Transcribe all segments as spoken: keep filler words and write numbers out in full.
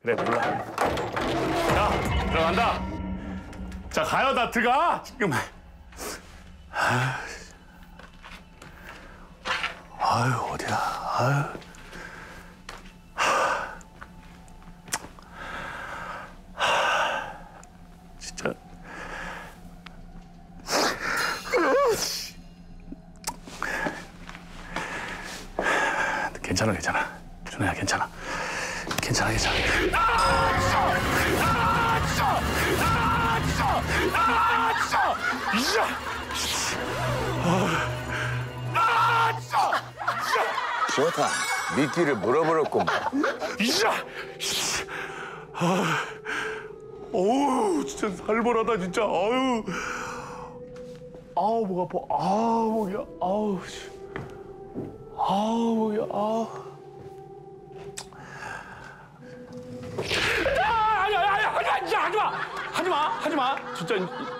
그래, 몰라. 자, 들어간다. 자, 가요, 다 들어가. 지금. 아유, 어디야. 아유. 진짜. 괜찮아, 괜찮아. 준호야, 괜찮아. 괜찮아, 괜찮아. 아, 진짜! 아, 진짜! 아, 진짜! 아, 진짜! 이야! 아, 진짜! 좋다. 미끼를 물어버렸구만. 이야! 아, 어우, 진짜 살벌하다, 진짜. 아유. 아우, 목 아파. 아우, 목이야. 아우, 씨. 아우, 목이야. 아우. 아니, 아니, 아니, 아니, 아니, 하지 마! 하지 마! 하지 마! 진짜.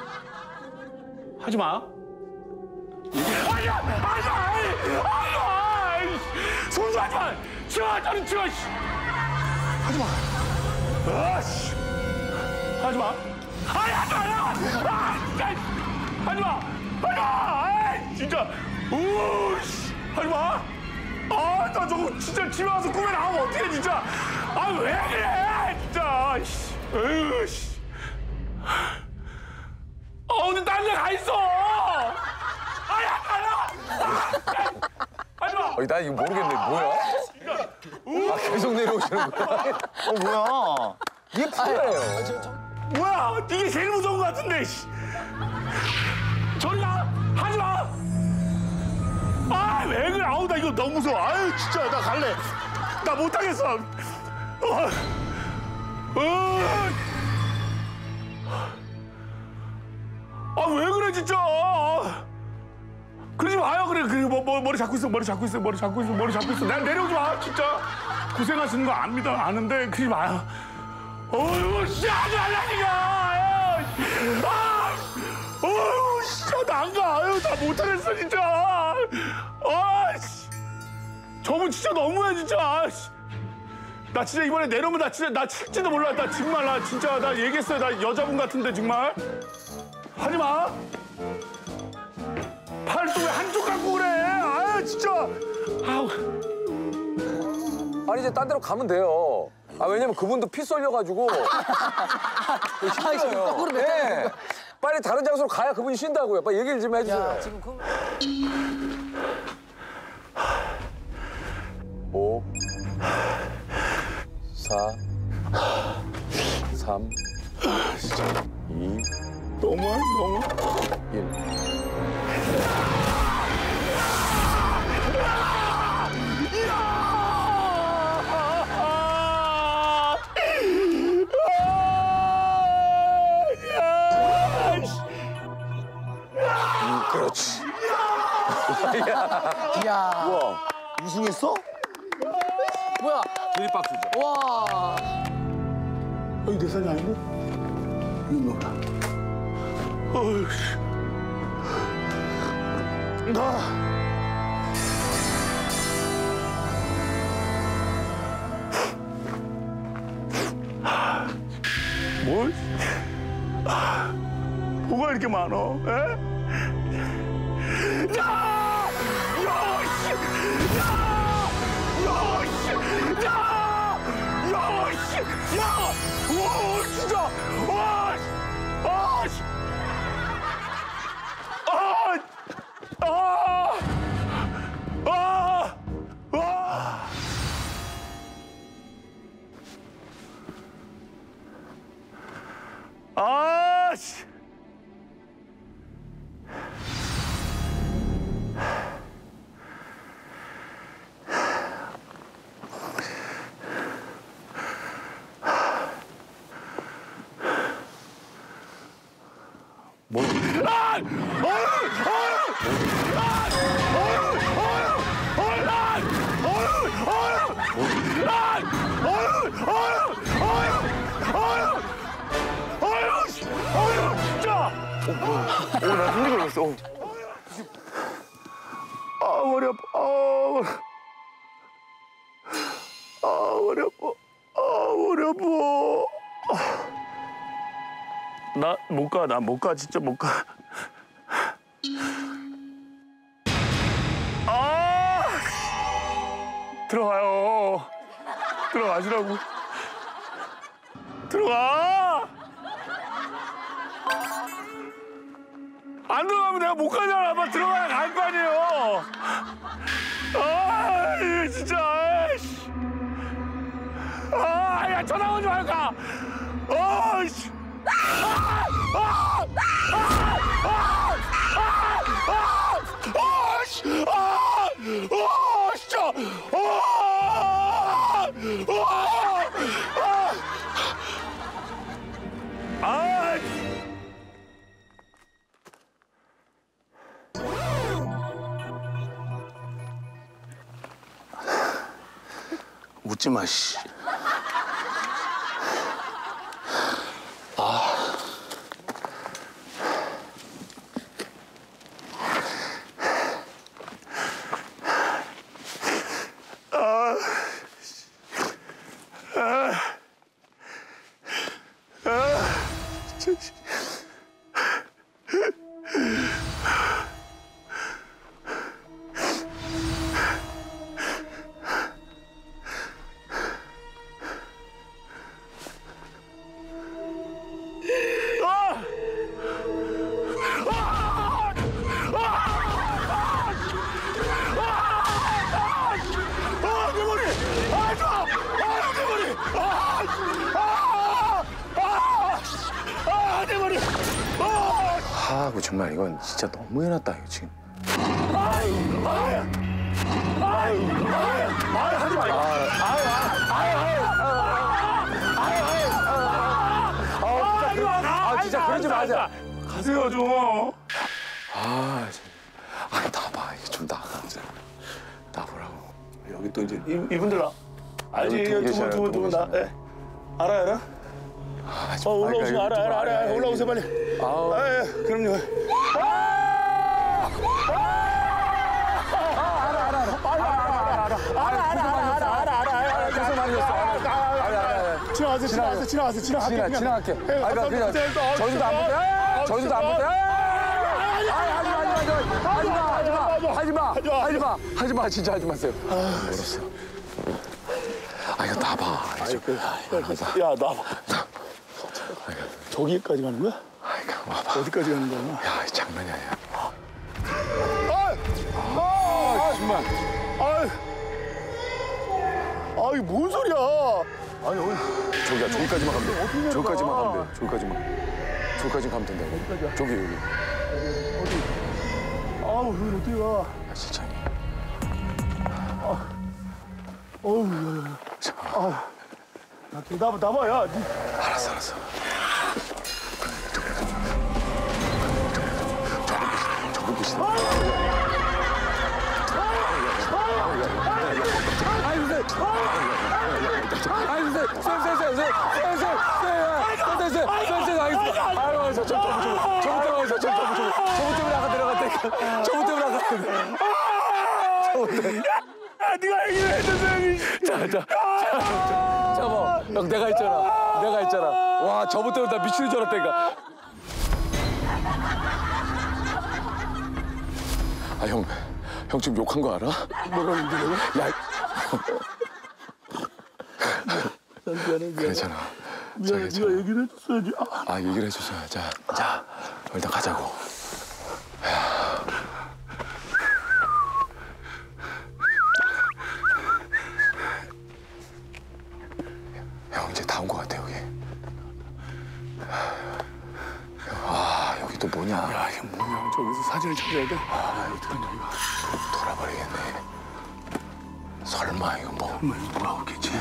하지 마. 아니야! 아니야! 아니야! 손도 하지 마! 치워! 저리 치워! 하지 마! 아씨! 하지 마! 아니, 하지 마! 아, 진짜! 하지 마! 하지 마! 아이, 진짜! 우씨! 하지 마! 아, 나 저거 진짜 집에 와서 꿈에 나오면 어떡해, 진짜! 아, 왜 그래! 진짜! 에휴, 씨. 어, 오늘 딴 데 가 있어! 아야, 아야! 하지 마! 아니, 나 이거 모르겠네. 뭐야? 아, 계속 내려오시는 거야? 어, 뭐야? 이게 필요해요. 뭐야? 이게 제일 무서운 것 같은데, 씨. 저리 가! 하지 마! 아, 왜 그래? 아우, 나 이거 너무 무서워. 아유, 진짜, 나 갈래. 나 못하겠어. 어. 어. 아, 왜 그래, 진짜. 그러지 마요, 그래. 그, 뭐, 뭐, 머리 잡고 있어, 머리 잡고 있어, 머리 잡고 있어, 머리 잡고 있어. 난 내려오지 마, 진짜. 고생하시는 거 압니다, 아는데, 그러지 마요. 어휴, 씨, 하지 말라니까! 아! 어휴, 씨, 나 안 가. 아유, 다 못하겠어, 진짜. 아, 씨. 저분 진짜 너무해, 진짜. 아, 씨. 나 진짜 이번에 내려오면 나 진짜, 나 칠지도 몰라. 나 정말, 나 진짜, 나 얘기했어요. 나 여자분 같은데, 정말. 하지 마. 팔뚝에 한쪽 갖고 그래. 아유, 진짜. 아우. 아니, 이제 딴 데로 가면 돼요. 아, 왜냐면 그분도 피 쏠려가지고. 힘들어요. 네. 빨리 다른 장소로 가야 그분이 쉰다고요. 빨리 얘기를 좀 해주세요. 야, 지금 그... 오, 사, 삼, 이, 너무해, 너무. 일. 그렇지. 야, 우와. 우승했어? 뭐야? 드립박스죠. 와. 여기 내 산이 아니고? 이거 뭐야? 어휴, 씨. 나. 뭘? 아, 뭐가 이렇게 많어? 에? 야! 야! 씨! 야! 야! 씨! 야! 야! 씨! 야! 와, 진짜! 와! 씨! 아! 씨! 아! 아! 아! 아! 아, 씨. 뭐? 아! 어휴! 어휴! 아! 어휴! 어휴! 어휴! 아! 어휴! 어휴! 아! 어휴! 어휴! 어휴! 어휴! 어휴! 씨! 어휴! 진짜! 오, 나 손이 걸렸어. 어. 아, 머리 아파. 아, 머리, 아, 머리 아파. 아, 머리 아파. 뭐... 나 못 가, 나 못 가, 진짜 못 가. 아! 들어가요. 들어가시라고. 들어가! 안 들어가면 내가 못 가잖아. 빨리 들어가야 갈 거 아니에요. 아, 이거 진짜. 아이씨. 아, 야, 전화 오지 말까. 아, 씨. 아! 아! 아! 아! 아! 아! 씨. 아! 아! 진짜. 아! 아! 아! 웃지 마, 씨. 아, 그 정말 이건 진짜 너무 해놨다 이거 지금. 아, 진짜 그러지 마세요. 가세요 좀. 아, 진짜. 아, 나봐. 이거 좀 나가. 나보라고. 여기 또 이제 이, 이분들 아- 알지? 여기 두 두분 두 분 두 분 다. 계시잖아요. 예. 알아 알아? 아, 어 올라오시면 아, 알아 좀 알아 알아. 알아야 올라오세요 빨리. 아우. 아, 예, 그럼요. 계속 많이 줬어. 지나가세요 지나가세요 지나가세요 지나갈게. 지나, 그냥. 지나갈게. 예, 아, 아까 그냥 그때 어, 저기도 안 진짜. 보대. 어, 저기도 안 진짜. 보대. 하지 마, 하지 마, 하지 마, 하지 마, 하지 마, 하지 마, 진짜 하지 마세요. 멀었어. 아, 이거 나봐. 야 나. 저기까지 가는 거야? 아, 이거 와봐. 어디까지 가는 거야? 야, 장난이 아니야. 아 정말. 아. 아 이게 뭔 소리야? 아니 어디? 저기야, 저기까지만 가면 돼. 어떻게 저기까지만 내려가? 가면 돼. 저기까지만. 저기까지 가면 된다. 저기, 여기. 아우 여기 어떻게 가? 아, 진짜. 어우 야야. 아. 나봐 나봐 야. 니. 알았어, 알았어. 저기 계시다. 아이고, 쌤. 아이고, 쌤. 쌤, 쌤, 쌤, 쌤. 쌤, 쌤, 쌤. 쌤, 쌤, 쌤, 쌤, 쌤, 알겠습니다. 아이고, 저, 저, 저, 저, 저부 때문에, 저, 저, 저, 저부 때문에 아까 내려갔다니까. 저부 때문에 아까. 저부 때문에. 야 네가 얘기를 해줬어야 지. 자, 자, 자, 자, 뭐, 형, 내가 있잖아. 내가 있잖아. 와, 저부 때문에 나 미치는 줄 알았다니까. 아, 형, 형 지금 욕한 거 알아? 뭐가 문제야? 야, 미안해 미안해. 그랬잖아. 미안해 저기, 네가 얘기를 해줬어야지. 아. 아, 얘기를 해줬어요. 자, 자, 일단 가자고. 형, 이제 다 온 것 같아, 여기. 아, 여기 또 뭐냐. 야 이게 뭐냐? 저기서 사진을 찾아야 돼. 아 어떡하냐 이거. 돌아버리겠네. 설마 이거 뭐. 정말 뭐가 없겠지?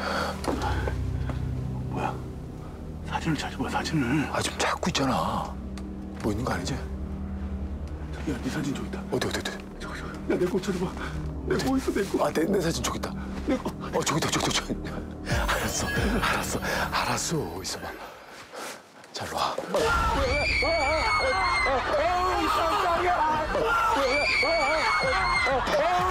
뭐야? 사진을 찾아봐 사진을. 아, 지금 찾고 있잖아. 뭐 있는 거 아니지? 야 네 사진 저기 있다. 어디, 어디, 어디? 저기 저기. 야내 거 찾아봐. 내 거 있어 내 거. 아, 내, 내 사진 저기 있다. 내 거. 어, 저기 있다, 저기 있다, 저기 있다. 알았어, 알았어, 알았어. 있어봐. 자, 일로 와.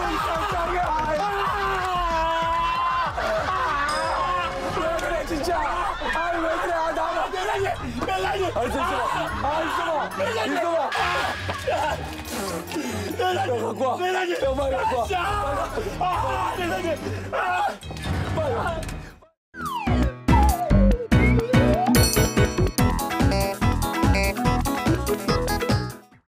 왜 그래, 진짜. 회장님! 회장님! 아, 있어, 있어봐. 아, 있어봐. 있어봐. 회장님! 갖고 와. 회장님! 형, 빨리 갖고 와. 아, 회장님! 아, 빨리 와.